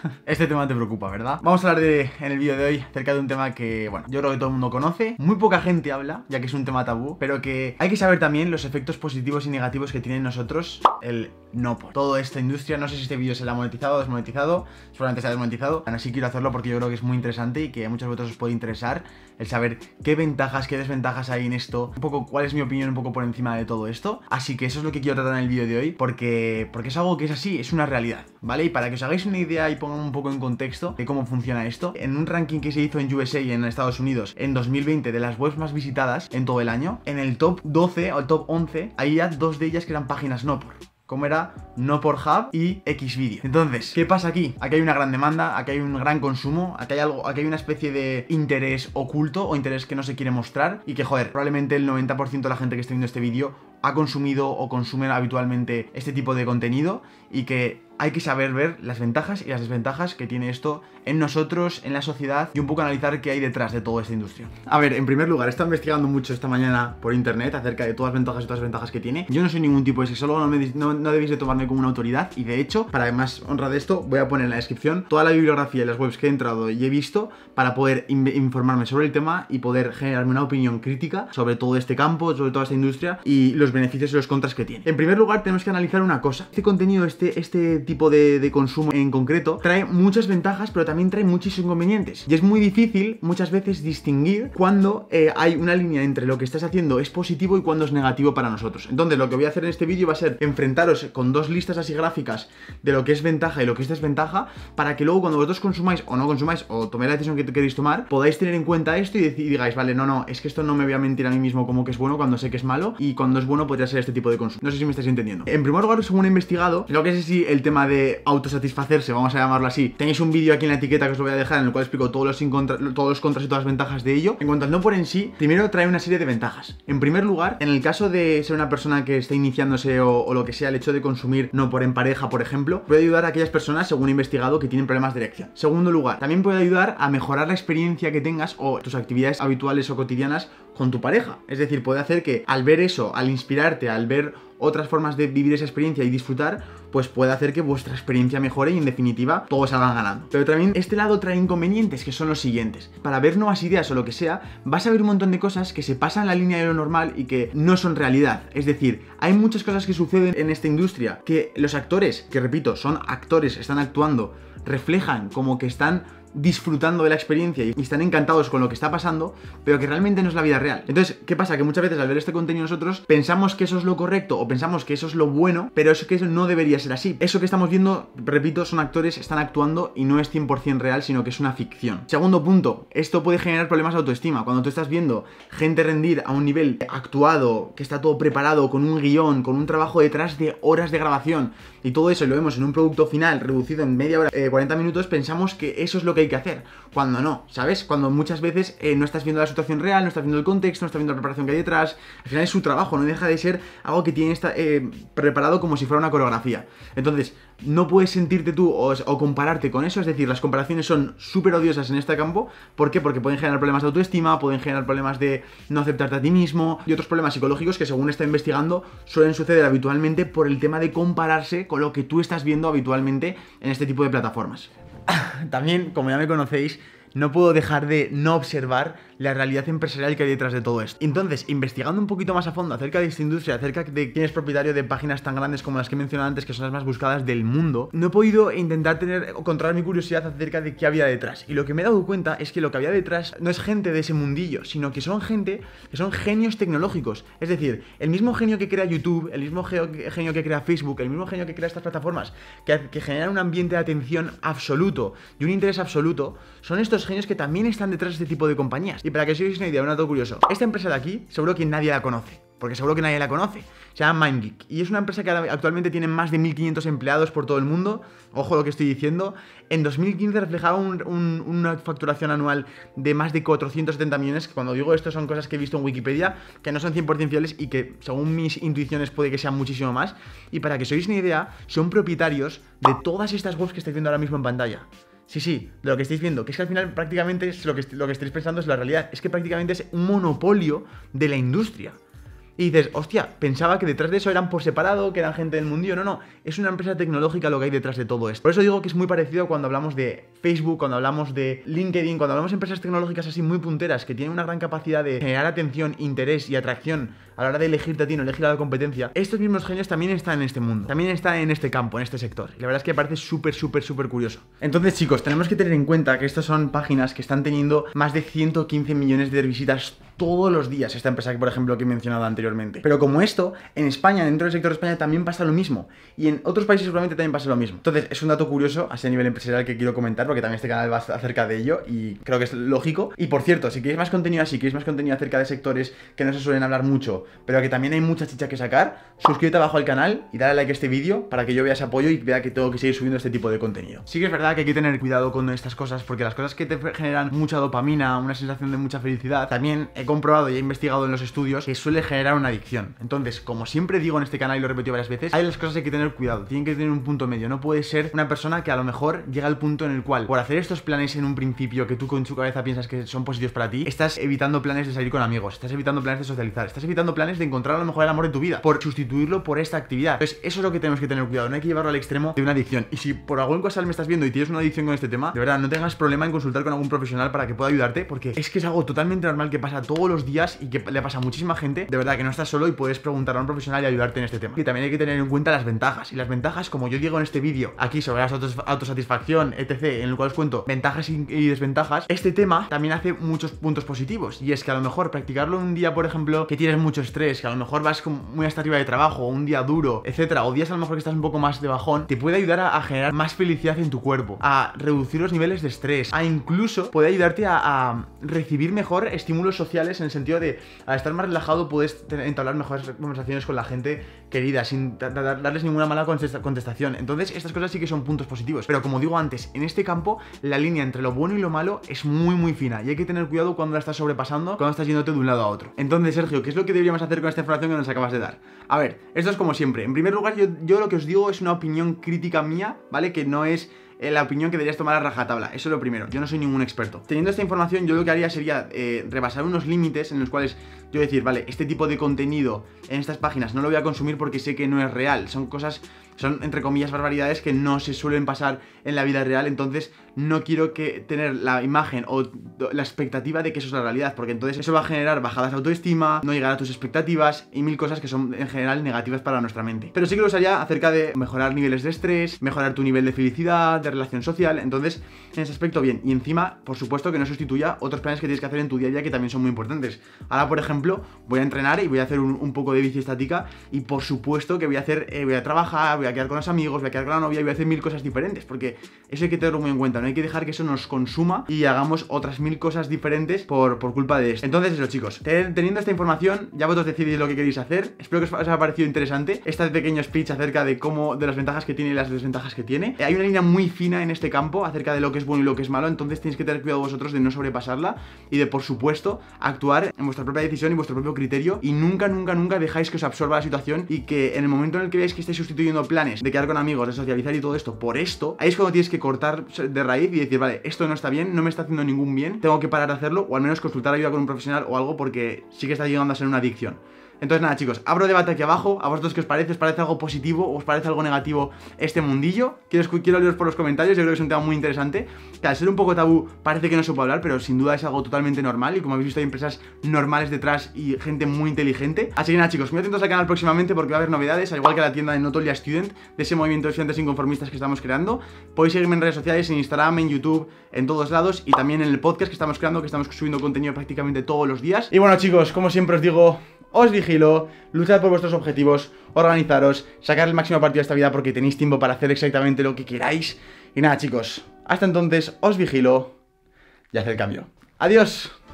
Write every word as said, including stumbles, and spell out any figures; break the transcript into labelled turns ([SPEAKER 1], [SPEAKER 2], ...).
[SPEAKER 1] Este tema te preocupa, ¿verdad? Vamos a hablar de, en el vídeo de hoy acerca de un tema que, bueno, yo creo que todo el mundo conoce, muy poca gente habla, ya que es un tema tabú, pero que hay que saber también los efectos positivos y negativos que tiene en nosotros el no por. Toda esta industria, no sé si este vídeo se la ha monetizado o desmonetizado, seguramente se ha desmonetizado, aún así quiero hacerlo porque yo creo que es muy interesante y que a muchos de vosotros os puede interesar el saber qué ventajas, qué desventajas hay en esto, un poco cuál es mi opinión un poco por encima de todo esto. Así que eso es lo que quiero tratar en el vídeo de hoy, porque, porque es algo que es así, es una realidad, ¿vale? Y para que os hagáis una idea y pongan un poco en contexto de cómo funciona esto, en un ranking que se hizo en U S A y en Estados Unidos en dos mil veinte de las webs más visitadas en todo el año, en el top doce o el top once, hay ya dos de ellas que eran páginas no por, como era No por Hub y Xvideo. Entonces, ¿qué pasa aquí? Aquí hay una gran demanda, aquí hay un gran consumo, aquí hay algo, aquí hay una especie de interés oculto o interés que no se quiere mostrar y que, joder, probablemente el noventa por ciento de la gente que está viendo este vídeo ha consumido o consume habitualmente este tipo de contenido y que hay que saber ver las ventajas y las desventajas que tiene esto en nosotros, en la sociedad y un poco analizar qué hay detrás de toda esta industria. A ver, en primer lugar, he estado investigando mucho esta mañana por internet acerca de todas las ventajas y todas las ventajas que tiene. Yo no soy ningún tipo de sexólogo, no, me, no, no debéis de tomarme como una autoridad y de hecho, para más honra de esto, voy a poner en la descripción toda la bibliografía y las webs que he entrado y he visto para poder in informarme sobre el tema y poder generarme una opinión crítica sobre todo este campo, sobre toda esta industria y los beneficios y los contras que tiene. En primer lugar, tenemos que analizar una cosa. Este contenido, este, este tipo de, de consumo en concreto, trae muchas ventajas, pero también trae muchos inconvenientes. Y es muy difícil muchas veces distinguir cuando eh, hay una línea entre lo que estás haciendo es positivo y cuando es negativo para nosotros. Entonces, lo que voy a hacer en este vídeo va a ser enfrentaros con dos listas así gráficas de lo que es ventaja y lo que es desventaja, para que luego cuando vosotros consumáis o no consumáis o toméis la decisión que queréis tomar, podáis tener en cuenta esto y, y digáis, vale, no, no, es que esto no me voy a mentir a mí mismo como que es bueno cuando sé que es malo y cuando es bueno podría ser este tipo de consumo. No sé si me estáis entendiendo. En primer lugar, según he investigado, lo que es así el tema de autosatisfacerse, vamos a llamarlo así. Tenéis un vídeo aquí en la etiqueta que os lo voy a dejar en el cual explico todos los, contra, todos los contras y todas las ventajas de ello. En cuanto al no por en sí, primero trae una serie de ventajas. En primer lugar, en el caso de ser una persona que esté iniciándose o, o lo que sea, el hecho de consumir no por en pareja, por ejemplo, puede ayudar a aquellas personas, según he investigado, que tienen problemas de erección. Segundo lugar, también puede ayudar a mejorar la experiencia que tengas o tus actividades habituales o cotidianas con tu pareja. Es decir, puede hacer que al ver eso, al inspirarte, al ver otras formas de vivir esa experiencia y disfrutar, pues puede hacer que vuestra experiencia mejore y en definitiva todos salgan ganando. Pero también este lado trae inconvenientes que son los siguientes. Para ver nuevas ideas o lo que sea, vas a ver un montón de cosas que se pasan la línea de lo normal y que no son realidad. Es decir, hay muchas cosas que suceden en esta industria que los actores, que repito, son actores, están actuando, reflejan como que están disfrutando de la experiencia y están encantados con lo que está pasando, pero que realmente no es la vida real. Entonces, ¿qué pasa? Que muchas veces al ver este contenido nosotros pensamos que eso es lo correcto o pensamos que eso es lo bueno, pero eso que eso no debería ser así. Eso que estamos viendo, repito, son actores, están actuando y no es cien por cien real, sino que es una ficción. Segundo punto, esto puede generar problemas de autoestima. Cuando tú estás viendo gente rendir a un nivel actuado, que está todo preparado, con un guión, con un trabajo detrás de horas de grabación y todo eso y lo vemos en un producto final reducido en media hora, eh, cuarenta minutos, pensamos que eso es lo que hay que hacer, cuando no, ¿sabes? Cuando muchas veces eh, no estás viendo la situación real, no estás viendo el contexto, no estás viendo la preparación que hay detrás. Al final es su trabajo, no deja de ser algo que tiene esta, eh, preparado como si fuera una coreografía. Entonces, no puedes sentirte tú o, o compararte con eso, es decir, las comparaciones son súper odiosas en este campo. ¿Por qué? Porque pueden generar problemas de autoestima, pueden generar problemas de no aceptarte a ti mismo y otros problemas psicológicos que, según está investigando, suelen suceder habitualmente por el tema de compararse con lo que tú estás viendo habitualmente en este tipo de plataformas. También, como ya me conocéis, no puedo dejar de no observar la realidad empresarial que hay detrás de todo esto. Entonces, investigando un poquito más a fondo acerca de esta industria, acerca de quién es propietario de páginas tan grandes como las que he mencionado antes, que son las más buscadas del mundo, no he podido intentar tener o controlar mi curiosidad acerca de qué había detrás. Y lo que me he dado cuenta es que lo que había detrás no es gente de ese mundillo, sino que son gente que son genios tecnológicos. Es decir, el mismo genio que crea YouTube, el mismo genio que crea Facebook, el mismo genio que crea estas plataformas, que, que generan un ambiente de atención absoluto y un interés absoluto, son estos genios que también están detrás de este tipo de compañías. Y para que os hagáis una idea, un dato curioso, esta empresa de aquí, seguro que nadie la conoce, porque seguro que nadie la conoce. Se llama MindGeek y es una empresa que actualmente tiene más de mil quinientos empleados por todo el mundo. Ojo lo que estoy diciendo. En dos mil quince reflejaba un, un, una facturación anual de más de cuatrocientos setenta millones, que cuando digo esto son cosas que he visto en Wikipedia, que no son cien por cien fiables y que según mis intuiciones puede que sean muchísimo más. Y para que os hagáis una idea, son propietarios de todas estas webs que estáis viendo ahora mismo en pantalla. Sí, sí, de lo que estáis viendo, que es que al final prácticamente es lo que, lo que estáis pensando es la realidad, es que prácticamente es un monopolio de la industria. Y dices, hostia, pensaba que detrás de eso eran por separado, que eran gente del mundillo. No, no, es una empresa tecnológica lo que hay detrás de todo esto. Por eso digo que es muy parecido cuando hablamos de Facebook, cuando hablamos de LinkedIn, cuando hablamos de empresas tecnológicas así muy punteras, que tienen una gran capacidad de generar atención, interés y atracción a la hora de elegirte a ti, no elegir a la competencia. Estos mismos genios también están en este mundo, también están en este campo, en este sector. Y la verdad es que me parece súper, súper, súper curioso. Entonces, chicos, tenemos que tener en cuenta que estas son páginas que están teniendo más de ciento quince millones de visitas todos los días, esta empresa que, por ejemplo, que he mencionado anteriormente. Pero como esto, en España, dentro del sector de España, también pasa lo mismo. Y en otros países seguramente también pasa lo mismo. Entonces, es un dato curioso a ese nivel empresarial que quiero comentar, porque también este canal va acerca de ello y creo que es lógico. Y por cierto, si queréis más contenido así, queréis más contenido acerca de sectores que no se suelen hablar mucho, pero que también hay mucha chicha que sacar, suscríbete abajo al canal y dale like a este vídeo para que yo vea ese apoyo y vea que tengo que seguir subiendo este tipo de contenido. Sí que es verdad que hay que tener cuidado con estas cosas, porque las cosas que te generan mucha dopamina, una sensación de mucha felicidad, también he comprobado y he investigado en los estudios que suele generar una adicción. Entonces, como siempre digo en este canal y lo he repetido varias veces, hay las cosas que hay que tener cuidado, tienen que tener un punto medio. No puedes ser una persona que a lo mejor llega al punto en el cual, por hacer estos planes en un principio que tú con su cabeza piensas que son positivos para ti, estás evitando planes de salir con amigos, estás evitando planes de socializar, estás evitando planes de encontrar a lo mejor el amor de tu vida, por sustituirlo por esta actividad. Entonces, eso es lo que tenemos que tener cuidado, no hay que llevarlo al extremo de una adicción. Y si por algún cosa me estás viendo y tienes una adicción con este tema, de verdad, no tengas problema en consultar con algún profesional para que pueda ayudarte, porque es que es algo totalmente normal que pasa todos los días y que le pasa a muchísima gente. De verdad que no estás solo y puedes preguntar a un profesional y ayudarte en este tema. Y también hay que tener en cuenta las ventajas. Y las ventajas, como yo digo en este vídeo aquí sobre la autos autosatisfacción, etcétera, en el cual os cuento ventajas y, y desventajas, este tema también hace muchos puntos positivos. Y es que a lo mejor practicarlo un día, por ejemplo, que tienes mucho estrés, que a lo mejor vas muy hasta arriba de trabajo, un día duro, etcétera, o días a lo mejor que estás un poco más de bajón, te puede ayudar a, a generar más felicidad en tu cuerpo, a reducir los niveles de estrés, a incluso puede ayudarte a, a recibir mejor estímulos sociales, en el sentido de, al estar más relajado, puedes tener, entablar mejores conversaciones con la gente querida, sin darles ninguna mala contestación. Entonces, estas cosas sí que son puntos positivos. Pero como digo antes, en este campo, la línea entre lo bueno y lo malo es muy, muy fina. Y hay que tener cuidado cuando la estás sobrepasando, cuando estás yéndote de un lado a otro. Entonces, Sergio, ¿qué es lo que deberíamos hacer con esta información que nos acabas de dar? A ver, esto es como siempre. En primer lugar, yo, yo lo que os digo es una opinión crítica mía, ¿vale? Que no es eh, la opinión que deberías tomar a rajatabla. Eso es lo primero. Yo no soy ningún experto. Teniendo esta información, yo lo que haría sería eh, rebasar unos límites en los cuales yo decir, vale, este tipo de contenido en estas páginas no lo voy a consumir porque sé que no es real. Son cosas, son entre comillas barbaridades que no se suelen pasar en la vida real. Entonces no quiero que tener la imagen o la expectativa de que eso es la realidad, porque entonces eso va a generar bajadas de autoestima, no llegar a tus expectativas y mil cosas que son en general negativas para nuestra mente. Pero sí que lo usaría acerca de mejorar niveles de estrés, mejorar tu nivel de felicidad, de relación social. Entonces, en ese aspecto, bien. Y encima, por supuesto, que no sustituya otros planes que tienes que hacer en tu día a día que también son muy importantes. Ahora, por ejemplo, voy a entrenar y voy a hacer un, un poco de bici estática, y por supuesto que voy a hacer, eh, voy a trabajar, voy a quedar con los amigos, voy a quedar con la novia y voy a hacer mil cosas diferentes, porque eso hay que tenerlo muy en cuenta. No hay que dejar que eso nos consuma y hagamos otras mil cosas diferentes por, por culpa de esto. Entonces eso, chicos, teniendo esta información, ya vosotros decidís lo que queréis hacer. Espero que os haya parecido interesante este pequeño speech acerca de cómo, de las ventajas que tiene y las desventajas que tiene. Hay una línea muy fina en este campo acerca de lo que es bueno y lo que es malo, entonces tenéis que tener cuidado vosotros de no sobrepasarla y de, por supuesto, actuar en vuestra propia decisión y vuestro propio criterio, y nunca, nunca, nunca dejáis que os absorba la situación, y que en el momento en el que veáis que estáis sustituyendo planes de quedar con amigos, de socializar y todo esto por esto, ahí es cuando tienes que cortar de raíz y decir, vale, esto no está bien, no me está haciendo ningún bien, tengo que parar de hacerlo, o al menos consultar ayuda con un profesional o algo, porque sí que está llegando a ser una adicción. Entonces nada, chicos, abro debate aquí abajo. ¿A vosotros qué os parece? ¿Os parece algo positivo o os parece algo negativo este mundillo? Quiero, quiero leeros por los comentarios. Yo creo que es un tema muy interesante, que al ser un poco tabú parece que no se puede hablar, pero sin duda es algo totalmente normal. Y como habéis visto, hay empresas normales detrás y gente muy inteligente. Así que nada, chicos, muy atentos al canal próximamente, porque va a haber novedades, al igual que la tienda de Notolia Student, de ese movimiento de estudiantes inconformistas que estamos creando. Podéis seguirme en redes sociales, en Instagram, en YouTube, en todos lados, y también en el podcast que estamos creando, que estamos subiendo contenido prácticamente todos los días. Y bueno, chicos, como siempre os digo, os vigilo, luchad por vuestros objetivos, organizaros, sacar el máximo partido de esta vida, porque tenéis tiempo para hacer exactamente lo que queráis. Y nada, chicos, hasta entonces os vigilo y haced el cambio. ¡Adiós!